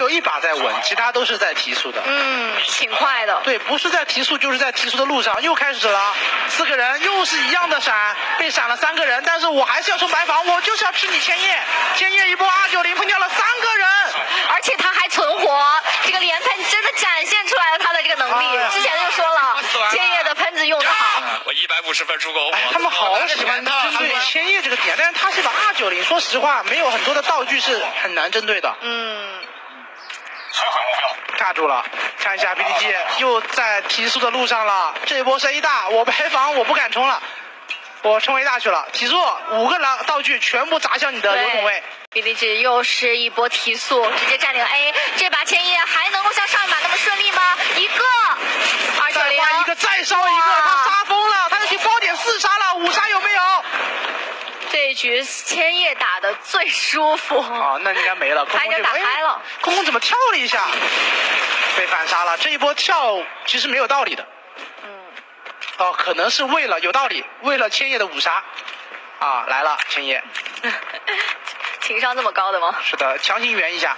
有一把在稳，其他都是在提速的。 挺快的。 对，不是在提速，就是在提速的路上。又开始了，4个人又是一样的闪，被闪了3个人，但是我还是要冲白房，我就是要吃你千叶。千叶一波290喷掉了3个人， 而且他还存活，这个连喷真的展现出来了他的这个能力。之前就说了，千叶的喷子用得好。 我150分出狗火。 他们好喜欢针对千叶这个点，但是他是把290，说实话，没有很多的道具是很难针对的。 摧毁目标， 卡住了，看一下 BDG 又在提速的路上了。这一波是 A 大，我白房我不敢冲了，我冲 A 大去了。提速5个道具全部砸向你的油桶位。 BDG 又是一波提速，直接占领 A。这把千叶还能够像上一把那么顺利吗？一个290， 再换一个，再烧一个，他杀疯了，他已经包点4杀了，5杀有没有？ 这一局千叶打的最舒服啊，那应该没了， 他已经打开了。 空空怎么跳了一下？被反杀了。这一波跳其实没有道理的。哦，可能是为了有道理，为了千叶的5杀。啊，来了，千叶。 情商这么高的吗？ 是的，强行圆一下。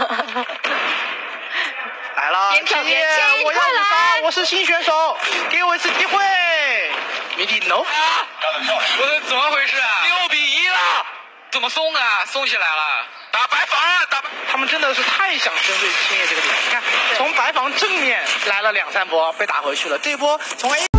来了，千叶，我要5杀，我是新选手，给我一次机会。迷弟 no。 我的怎么回事啊？6比1了，怎么松啊？松起来了，打白房啊，打。 他们真的是太想针对千叶这个点，你看，从白房正面来了2、3波，被打回去了。这一波从 A。